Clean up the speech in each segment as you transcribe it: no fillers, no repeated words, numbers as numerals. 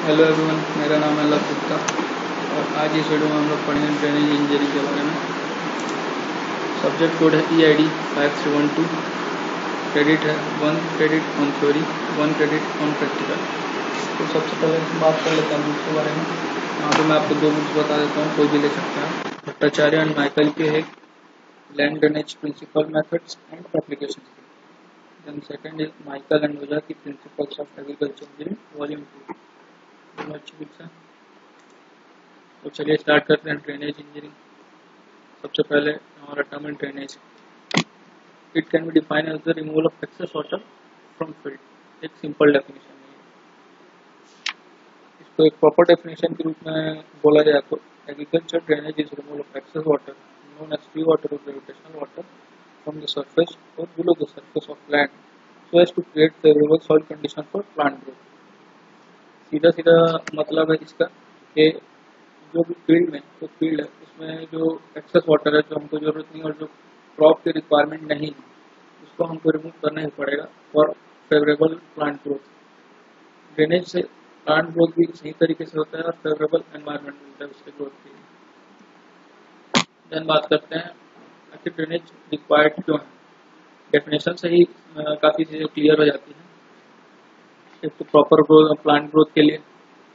Hello everyone, मेरा नाम है गुप्ता और आज इस वीडियो में हम लोग पढ़ेंगे ड्रेनेज इंजीनियरिंग के बारे में। सब्जेक्ट कोड है EID 5312। क्रेडिट है 1 credit on theory, 1 credit on practical. तो सबसे पहले बात कर लेते हैं बुक्स के बारे में। यहाँ पे मैं आपको 2 बुक्स बता देता हूँ, कोई भी ले सकते हैं। भट्टाचार्य एंड माइकल के है land drainage principle methods and application. Then second is Michael and Ojha की principles of agriculture engineering volume 2। दोनों अच्छी बुक्स हैं। तो चलिए स्टार्ट करते हैं ड्रेनेज इंजीनियरिंग। सबसे पहले हमारा टर्म है drainage. It can be define as the removal of excess water from field. एक सिंपल डेफिनेशन है। इसको एक प्रॉपर डेफिनेशन के रूप में बोला जाए तो agriculture drainage is removal of excess water known as free water और gravitational water from the surface और below the surface of land so as to create favourable soil condition for plant growth. सीधा सीधा मतलब है इसका कि जो भी फील्ड में तो फील्ड है उसमें जो एक्सेस वाटर है जो हमको ज़रूरत नहीं और जो क्रॉप की रिक्वायरमेंट नहीं है उसको हमको रिमूव करना ही पड़ेगा for favourable plant growth. Drainage से प्लांट ग्रोथ भी सही तरीके से होता है और फेवरेबल एनवायरनमेंट मिलता है उसके ग्रोथ के लिए। देन बात करते हैं आखिर ड्रेनेज रिक्वायर्ड क्यों है। डेफिनेशन से ही काफ़ी चीज़ें क्लियर हो जाती हैं। एक तो प्रॉपर ग्रोथ प्लांट ग्रोथ के लिए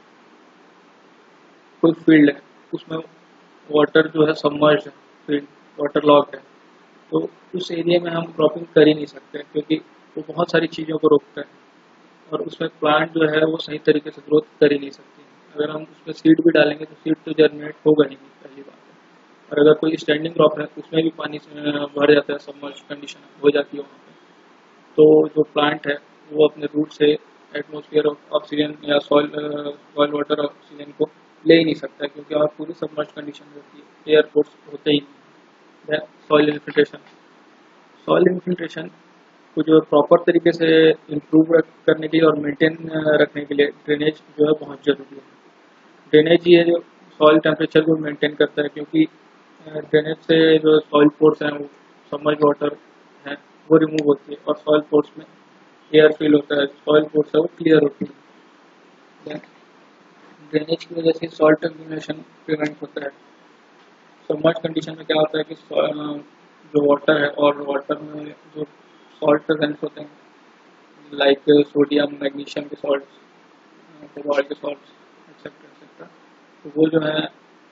कोई फील्ड है उसमें वाटर जो है सबमर्ज है, फील्ड वाटर लॉक है, तो उस एरिया में हम क्रॉपिंग कर ही नहीं सकते क्योंकि वो बहुत सारी चीज़ों को रोकता है और उसमें प्लांट जो है वो सही तरीके से ग्रोथ कर ही नहीं सकती। अगर हम उसमें सीड भी डालेंगे तो सीड तो जर्मिनेट होगा ही नहीं, पहली बात है। और अगर कोई स्टैंडिंग क्रॉप है उसमें भी पानी से भर जाता है, सबमर्ज कंडीशन हो जाती है वहाँ पे, तो जो प्लांट है वो अपने रूट से एटमोसफियर ऑक्सीजन या सॉइल वाटर ऑक्सीजन को ले ही नहीं सकता क्योंकि वहाँ पूरी सबमर्ज कंडीशन होती है, एयर फोर्स होते ही नहीं। Soil infiltration. सॉइल इन्फिल्ट्रेशन को जो प्रॉपर तरीके से इम्प्रूव करने के लिए और मेंटेन रखने के लिए ड्रेनेज जो है बहुत ज़रूरी है। ड्रेनेज ही है जो सॉइल टेम्परेचर को मेंटेन करता है क्योंकि ड्रेनेज से जो सॉइल पोर्स हैं वो सबमर्ज वाटर है वो रिमूव होती है और सॉइल पोर्स में एयर फिल होता है, सॉइल पोर्स है वो क्लियर होती है। ड्रेनेज की वजह से सॉल्ट एक्यूमुलेशन प्रिवेंट होता है। सबमर्ज कंडीशन में क्या होता है कि जो वाटर है और वाटर में जो सॉल्ट प्रेजेंट होते हैं लाइक सोडियम मैग्नीशियम के सॉल्ट, कोबाल्ट के सॉल्ट एक्सेट्रा एक्सेट्रा, तो वो जो है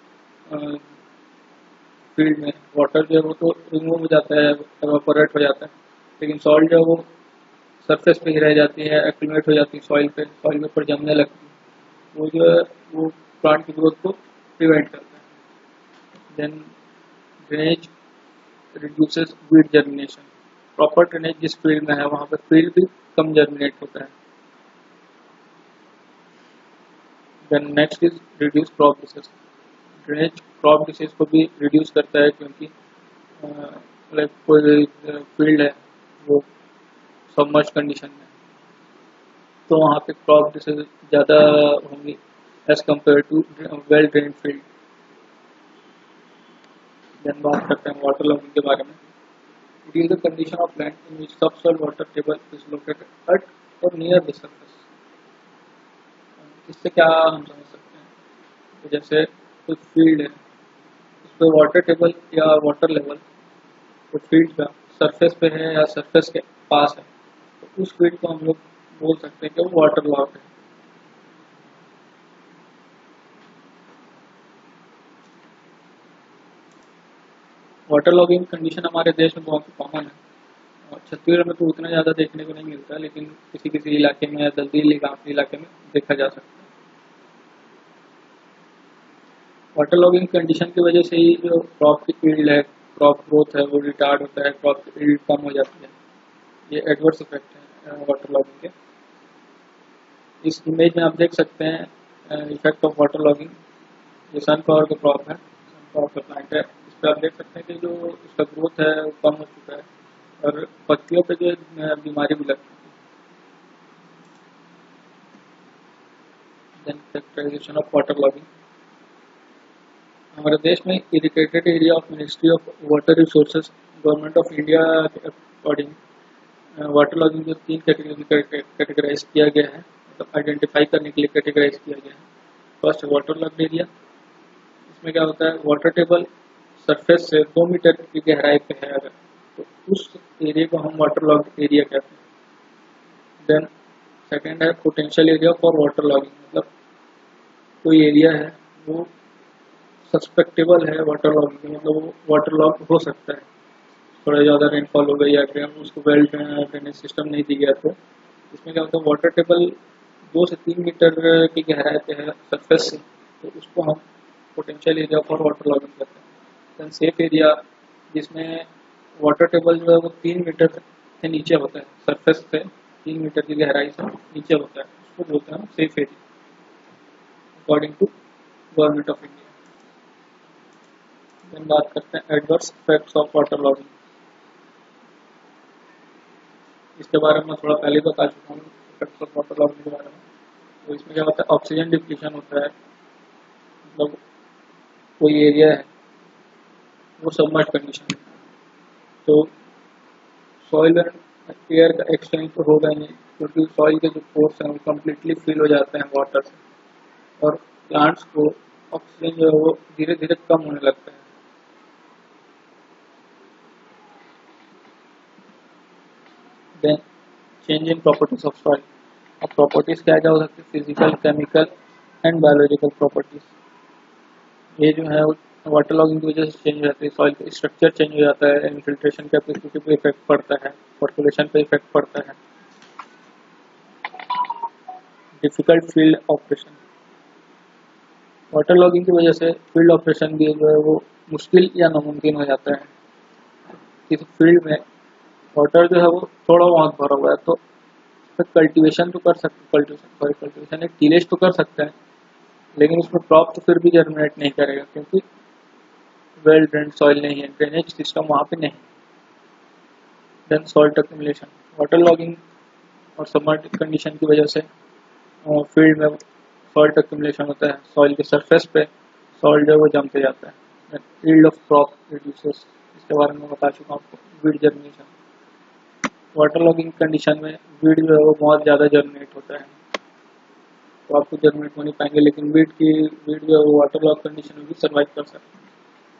फील्ड में वाटर जो है वो तो रिमूव हो जाता है, एवापोरेट हो जाता है, लेकिन सॉल्ट जो है वो सरफेस पे ही रह जाती है, एक्यूमुलेट हो जाती है सॉइल पे, सॉइल के ऊपर जमने लगती है। वो जो है वो प्लांट की ग्रोथ को प्रिवेंट करता है। Then drainage reduces weed germination. Proper drainage जिस फील्ड में है वहाँ पे फील्ड भी कम जर्मिनेट होता है। Then next is reduce crop disease. Drainage crop disease को भी रिड्यूस करता है क्योंकि लाइक कोई फील्ड है वो सबमर्ज कंडीशन में तो वहाँ पे क्रॉप डिसीज ज़्यादा होंगी as compared to well drained field. Then बात करते हैं वाटर लॉगिंग के बारे में। It is the condition of land in which subsoil water table is located at और नियर द सरफेस। इससे क्या हम समझ सकते हैं, तो जैसे कुछ फील्ड है उस पर वाटर टेबल या वाटर लेवल उस फील्ड का सरफेस पे है या सरफेस के पास है तो उस फील्ड को हम लोग बोल सकते हैं कि वो वाटर लॉग है। वाटर लॉगिंग कंडीशन हमारे देश में बहुत कॉमन है और छत्तीसगढ़ में तो उतना ज़्यादा देखने को नहीं मिलता, लेकिन किसी किसी इलाके में या दलदली इलाके में देखा जा सकता है। वाटर लॉगिंग कंडीशन की वजह से ही जो क्रॉप की फील्ड है, क्रॉप ग्रोथ है वो रिटार्ड होता है, क्रॉप की फील्ड कम हो जाती है। ये एडवर्स इफेक्ट है वाटर लॉगिंग के। इस इमेज में आप देख सकते हैं इफेक्ट ऑफ वाटर लॉगिंग। ये सनफ्लावर का क्रॉप है, सनफ्लावर का प्लांट है। इस पर आप देख सकते हैं कि जो इसका ग्रोथ है वो कम हो चुका है और पत्तियों पे जो बीमारी भी लग चुकी है। Then characterization of water logging. हमारे देश में irrigated area of ministry of water resources government of India के अकॉर्डिंग वाटर लॉगिंग को 3 कैटेगरी में कैटेगराइज किया गया है। मतलब आइडेंटिफाई करने के लिए कैटेगराइज किया गया है। फर्स्ट वाटर लॉग्ड एरिया, इसमें क्या होता है, वाटर टेबल सरफेस से 2 मीटर की गहराई पे है अगर, तो उस एरिया को हम वाटर लॉग्ड एरिया कहते हैं। देन सेकेंड है potential area for water logging, मतलब कोई एरिया है वो सस्पेक्टेबल है वाटर लॉगिंग, मतलब वो वाटर लॉग हो सकता है, थोड़ा ज़्यादा रेनफॉल हो गई या फिर उसको वेल ड्रेनेज सिस्टम नहीं दी गया, तो इसमें क्या होता है, वाटर टेबल 2 से 3 मीटर की गहराई पे है सरफेस से, तो उसको हम potential area for water logging करते हैं। देन सेफ एरिया, जिसमें वाटर टेबल जो है वो 3 मीटर से नीचे होता है, सरफेस से 3 मीटर की गहराई से नीचे होता है, उसको बोलते हैं safe area according to government of India. Then बात करते हैं adverse effects of water logging, इसके बारे में थोड़ा पहले बता चुका हूँ इफेक्ट्स ऑफ वाटर लॉगिंग के बारे में। तो इसमें क्या होता है, ऑक्सीजन डिप्लीशन होता है, मतलब कोई एरिया है वो सबमर्ज कंडीशन में, तो सॉइल एंड एयर का एक्सचेंज तो होगा ही नहीं, क्योंकि सॉइल के जो पोर्स हैं वो कम्प्लीटली फिल हो जाते हैं वाटर से, और प्लांट्स को ऑक्सीजन जो है वो धीरे धीरे कम होने लगता है। Then change in properties of soil, अब प्रॉपर्टीज क्या क्या हो सकती है, physical, chemical and biological properties, ये जो है वाटर लॉगिंग की वजह से चेंज हो जाती है, सॉइल का स्ट्रक्चर चेंज हो जाता है, इन्फिल्ट्रेशन कैपेसिटी पे इफेक्ट पड़ता है, पर्कुलेशन पे इफेक्ट पड़ता है। Difficult field operation, water logging की वजह से फील्ड ऑपरेशन भी जो है वो मुश्किल या नामुमकिन हो जाता है। किसी फील्ड में वाटर जो है वो थोड़ा बहुत भरा हुआ है, तो कल्टीवेशन तो कर सकते, कल्टीवेशन एक टीलेज तो कर सकते हैं, लेकिन उसमें क्रॉप तो फिर भी जर्मिनेट नहीं करेगा, क्योंकि वेल ड्रेन्ड सॉइल नहीं है, ड्रेनेज सिस्टम वहाँ पे नहीं। Then salt accumulation, water logging और सबमर्ज्ड कंडीशन की वजह से फील्ड में सॉल्ट एक्यूमुलेशन होता है, सॉइल के सरफेस पे सॉल्ट जो है वो जमते जाता है। यील्ड ऑफ क्रॉप रिड्यूसेस, इसके बारे में बता चुका हूँ आपको। Weed germination, water logging condition में वीड जो है वो बहुत ज़्यादा जर्मिनेट होता है, तो आपको जर्मिनेट हो नहीं पाएंगे, लेकिन वीड जो है वो वाटर लॉग कंडीशन में भी सर्वाइव कर सकते हैं।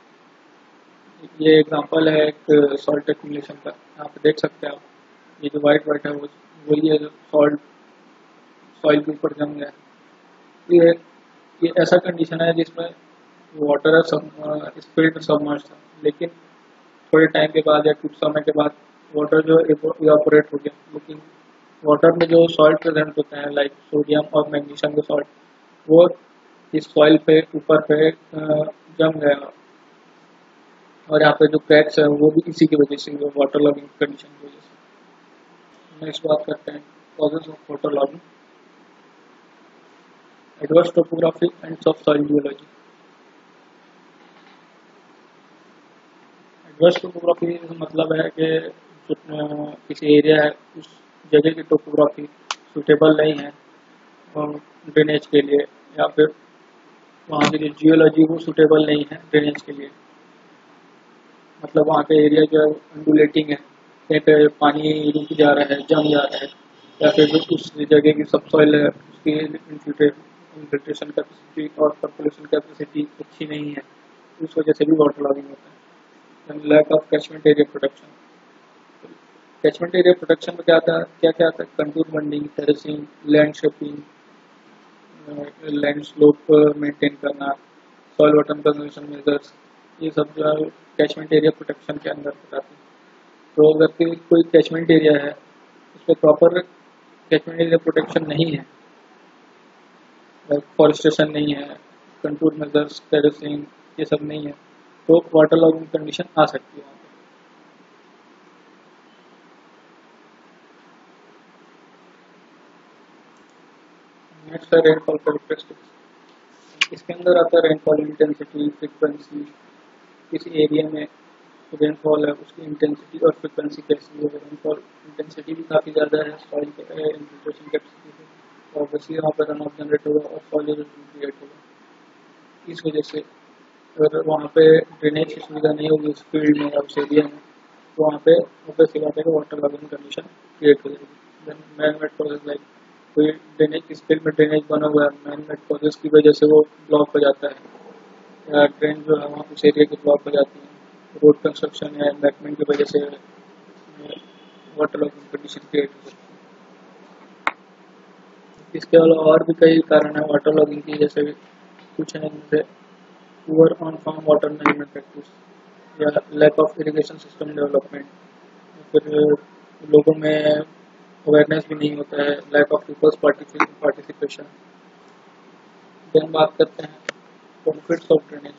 ये एग्जांपल है एक सॉल्ट एक्यूमुलेशन का, यहाँ पे देख सकते हैं आप, ये जो वाइट वाइट है वो वही है जो सॉल्ट सॉइल के ऊपर जम गया है। ये ये ऐसा कंडीशन है जिसमें वाटर है सब इस फील्ड में सबमर्ज था, लेकिन थोड़े टाइम के बाद या कुछ समय के बाद वाटर जो इवापोरेट हो गया, लेकिन वाटर में जो सॉल्ट प्रेजेंट होते हैं लाइक सोडियम और मैग्नीशियम के सॉल्ट, वो इस सॉइल पे ऊपर पे जम गया, और यहाँ पे जो क्रैक्स है वो भी इसी की वजह से, वाटर लॉगिंग कंडीशन की वजह से। नेक्स्ट बात करते हैं causes of water logging, adverse topography and of soil geology. Adverse topography मतलब है कि किसी एरिया है उस जगह की टोपोग्राफी सूटेबल नहीं है ड्रेनेज के लिए, या फिर वहाँ की जो जियोलॉजी वो सूटेबल नहीं है ड्रेनेज के लिए, मतलब वहाँ का एरिया जो है अंडुलेटिंग है, कहीं पे पानी रुक जा रहा है, जम जा रहा है, या फिर जो उस जगह की सब सॉइल है उसकी इन्फिल्ट्रेशन कैपेसिटी और पर्कुलेशन कैपेसिटी अच्छी नहीं है, उस वजह से भी वाटर लॉगिंग होता है। Lack of catchment area protection, catchment area protection में क्या आता है, क्या क्या आता है, contour bunding, terracing, land shaping, land slope maintain करना, सॉइल वाटर कंजर्वेशन मेजर्स, ये सब जो है कैचमेंट एरिया प्रोटेक्शन के अंदर आते हैं। तो अगर कोई कैचमेंट एरिया है उस पर प्रॉपर कैचमेंट एरिया प्रोटेक्शन नहीं है, फॉरेस्टेशन नहीं है, कंटूर मेजर्स, टेरेसिंग, ये सब नहीं है, तो वाटर लॉगिंग कंडीशन आ सकती है वहाँ पे। नेक्स्ट है रेनफॉल कैरेक्टरिस्टिक्स, इसके अंदर आता है रेनफॉल इंटेंसिटी, फ्रिक्वेंसी, किसी एरिया में रेनफॉल है उसकी इंटेंसिटी और फ्रिक्वेंसी कैसी है। रेनफॉल इंटेंसिटी भी काफ़ी ज़्यादा है सॉइल के इन्फिल्ट्रेशन कैपेसिटी से, और वैसे वहाँ पर रन ऑफ जनरेट होगा और सॉइल इरोजन क्रिएट होगा। इस वजह से अगर वहाँ पे ड्रेनेज की सुविधा नहीं होगी उस फील्ड में या उस एरिया में, तो वहाँ पे ऑब्वियस सी बात है कि वाटर लॉगिंग कंडीशन क्रिएट हो जाएगी। Then man made causes like कोई ड्रेनेज इस फील्ड में ड्रेनेज बना हुआ है, मैन मेड कॉजेस की वजह से वो ब्लॉक हो जाता है, या ट्रेन जो है वहाँ उस एरिया की ब्लॉक हो जाती है, रोड कंस्ट्रक्शन या एम्बैंकमेंट की वजह से वाटर लॉगिंग कंडीशन क्रिएट हो सकती है। इसके अलावा और भी कई कारण है वाटर लॉगिंग की, जैसे कुछ है इनसे poor on farm water management practice, या lack of irrigation system development, फिर लोगों में अवेयरनेस भी नहीं होता है, lack of people's participation. Then बात करते हैं बेनिफिट्स ऑफ ड्रेनेज।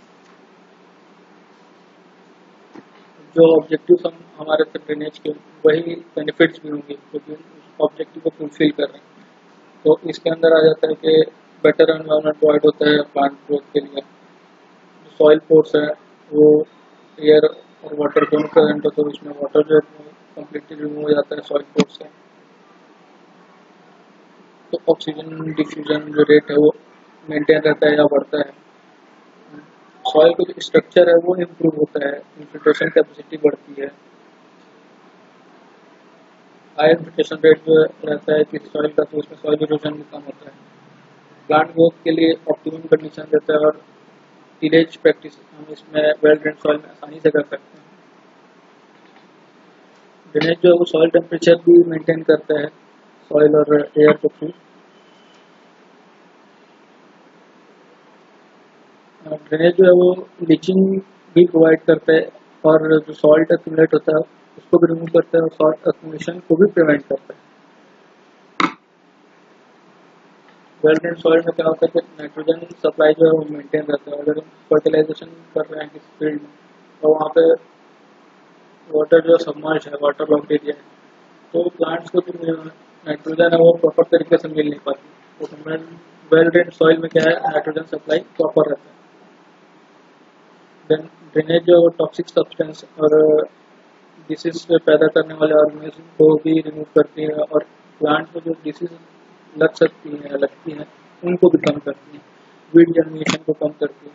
जो ऑब्जेक्टिव्स हम हमारे थे ड्रेनेज के, वही बेनिफिट्स भी होंगे क्योंकि उस ऑब्जेक्टिव को फुलफिल कर रहे हैं। तो इसके अंदर आ जाता है कि बेटर एनवायरनमेंट प्रोवाइड होता है प्लांट ग्रोथ के लिए, जो सॉइल पोर्स है वो एयर और वाटर दोनों प्रेजेंट होते हैं, उसमें वाटर जो कम्प्लीटली रिमूव हो जाता है सॉइल पोर्स से। तो ऑक्सीजन डिफ्यूजन जो रेट है वो मेंटेन रहता है या बढ़ता है, सॉइल का जो स्ट्रक्चर है वो इम्प्रूव होता है, इन्फिल्ट्रेशन कैपेसिटी बढ़ती है, हाई इन्फिल्ट्रेशन रेट जो रहता है कि सॉइल का, तो उसमें सॉइल इरोजन भी कम होता है, प्लांट ग्रोथ के लिए ऑप्टिमम कंडीशन देता है, और टीनेज प्रैक्टिस हम इसमें वेल ड्रेन सॉइल में आसानी से कर सकते हैं। ड्रेनेज जो है वो सॉइल टेम्परेचर भी मेंटेन करता है, सॉइल और एयर के थ्रू। ड्रेनेज जो है वो लीचिंग भी प्रोवाइड करता है, और जो सॉल्ट एक्यूमुलेट होता है उसको भी रिमूव करता है, और सॉल्ट एक्यूमुलेशन को भी प्रिवेंट करता है। वेल ड्रेन सॉइल में क्या होता है कि नाइट्रोजन सप्लाई जो है वो मेंटेन रहता है। अगर हम फर्टिलाइजेशन कर रहे हैं किसी फील्ड में तो वहाँ पे वाटर जो सबमर्ज है, वाटर लॉक्ड एरिया है, तो प्लांट्स को जो नाइट्रोजन है वो प्रॉपर तरीके से मिल नहीं पाती। तो वेल ड्रेन सॉइल में क्या है, नाइट्रोजन सप्लाई प्रॉपर रहता है। देन ड्रेनेज जो टॉक्सिक सब्सटेंस और डिसीज पैदा करने वाले ऑर्गेनिज्म को भी रिमूव करती है, और प्लांट में जो डिसीज लग सकती हैं या लगती हैं उनको भी कम करती है, वीड जर्मिनेशन को कम करती है।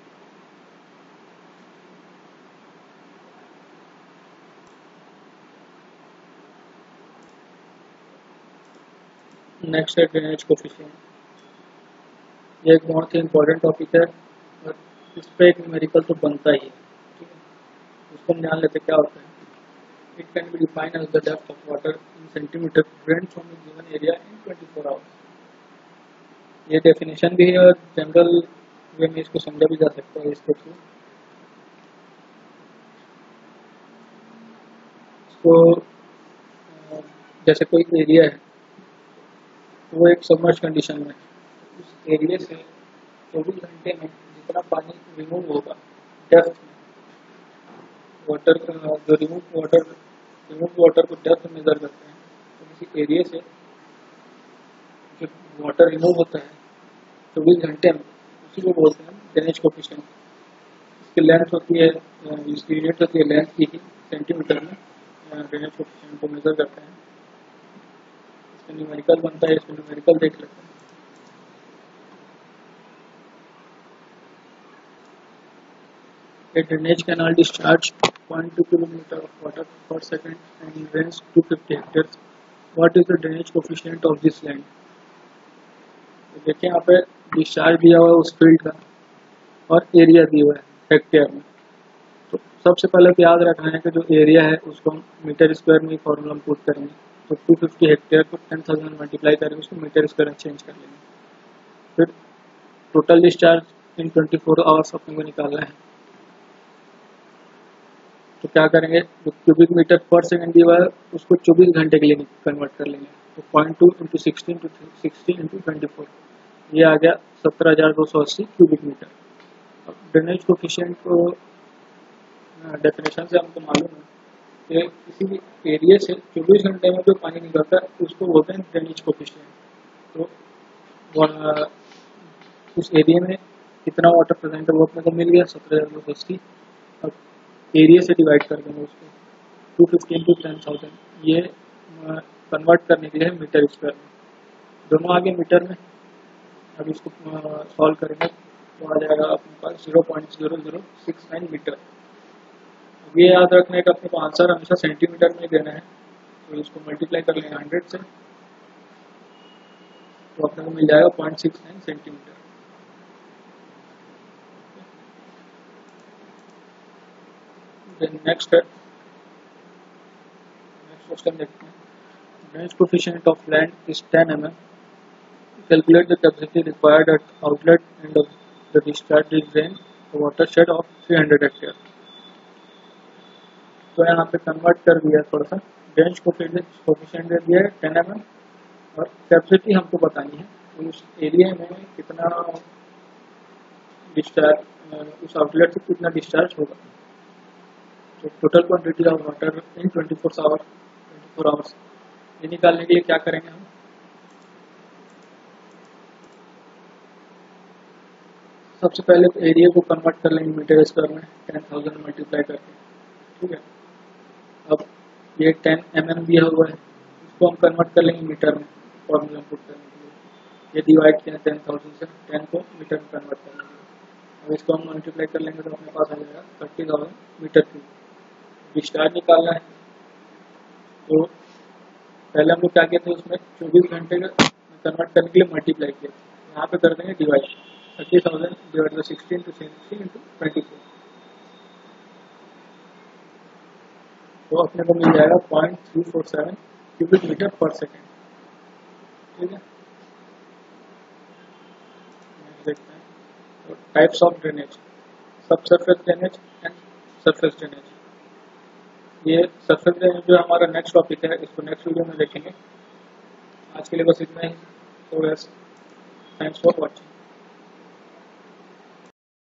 नेक्स्ट है ड्रेनेज कोफिशिएंट। ये एक बहुत ही इंपॉर्टेंट टॉपिक है, और इस पर एक न्यूमेरिकल तो बनता ही है, ठीक है। उसको हम जान लेते क्या होता है। It can be defined as the depth of water in centimetre drain from a given area in 24 hours. ये डेफिनेशन भी है, और जनरल वे में इसको समझा भी जा सकता है इसके थ्रू। इसको जैसे कोई एरिया है, वो एक सबमर्ज कंडीशन में है, उस एरिया से 24 घंटे में जितना पानी रिमूव होगा डेप्थ में, वाटर जो रिमूव वाटर को डेप्थ मेजर करते हैं, तो किसी एरिया से जो वाटर रिमूव होता है 24 घंटे में, उसी को बोलते हैं ड्रेनेज कोफिशिएंट। इसकी लेंथ होती है, इसकी यूनिट होती है लेंथ की ही, सेंटीमीटर में ड्रेनेज कोफिशिएंट को मेजर करते हैं। इसका न्यूमेरिकल बनता है, इसको न्यूमेरिकल देख लेते हैं। A drainage canal discharge 0.2 kilometer of water per second and drains 250 hectares. What is the drainage coefficient of this land? तो देखिए यहाँ पे डिस्चार्ज दिया हुआ है उस फील्ड का, और एरिया दिया हुआ है हेक्टेयर में। तो सबसे पहले तो याद रखना है कि जो एरिया है उसको हम मीटर स्क्वायर में ही फॉर्मूला में पुट करेंगे। तो 250 हेक्टेयर को 10,000 मल्टीप्लाई करेंगे, उसको मीटर स्क्वायर में चेंज कर लेंगे। फिर टोटल डिस्चार्ज इन 24 आवर्स अपने को निकालना है। तो क्या करेंगे, जो क्यूबिक मीटर पर सेकंड दिया हुआ है उसको 24 घंटे के लिए कन्वर्ट कर लेंगे। तो 0.2 इंटू 16 ये आ गया 17,280 क्यूबिक मीटर। अब ड्रेनेज कोफिशिएंट को डेफिनेशन से हमको मालूम है कि किसी भी एरिया से 24 घंटे में जो पानी निकलता है उसको बोलते हैं ड्रेनेज कोफिशिएंट। तो उस एरिया में कितना वाटर प्रेजेंट है वो अपने को मिल गया 17,280। अब एरिया से डिवाइड कर देंगे उसको 250 इंटू 10,000, ये कन्वर्ट करने के लिए मीटर स्क्वायर में, दोनों आगे मीटर में। अब इसको सॉल्व करेंगे तो आ जाएगा अपने पास 0.0069 मीटर। अब ये याद रखना है कि अपने को आंसर हमेशा सेंटीमीटर में देना है, तो इसको मल्टीप्लाई कर लेंगे 100 से। तो अपने को मिल जाएगा 0.69 सेंटीमीटर। नेक्स्ट क्वेश्चन देखते हैं। Drainage coefficient of land is 10 mm. Calculate the capacity required at outlet end of the discharge drain the watershed of 300 hectare. तो यहाँ पे कन्वर्ट कर दिया थोड़ा सा। ड्रेनेज कोएफिशिएंट दे दिया है 10 mm और कैपेसिटी हमको बतानी है उस एरिया में कितना डिस्चार्ज, उस आउटलेट से कितना डिस्चार्ज होगा। तो total quantity of water in 24 hours ये निकालने के लिए क्या करेंगे हम, सबसे पहले तो एरिया को कन्वर्ट कर लेंगे मीटर स्क्वायर में 10,000 मल्टीप्लाई करके। ठीक है, अब ये 10 mm दिया हुआ है, इसको हम कन्वर्ट कर लेंगे मीटर में फॉर्मूला पुट करने के लिए। ये डिवाइड किया 10,000 से, 10 को मीटर में कन्वर्ट कर लेंगे। अब इसको हम मल्टीप्लाई कर लेंगे तो अपने पास आ जाएगा 30,000 मीटर क्यूब। डिस्चार्ज निकालना है तो पहले हम लोग क्या किए थे, उसमें 24 घंटे का कन्वर्ट करने के लिए मल्टीप्लाई किया। यहाँ पे कर देंगे divide 30,000 divide by 16 to 60 into 24, तो अपने को मिल जाएगा 0.347 क्यूबिक मीटर पर सेकेंड। ठीक है, देखते हैं तो types of drainage, subsurface drainage and surface drainage. ये सरफेस ड्रेनेज जो हमारा नेक्स्ट टॉपिक है, इसको नेक्स्ट वीडियो में देखेंगे। आज के लिए बस इतना ही। तो थैंक्स फॉर वॉचिंग।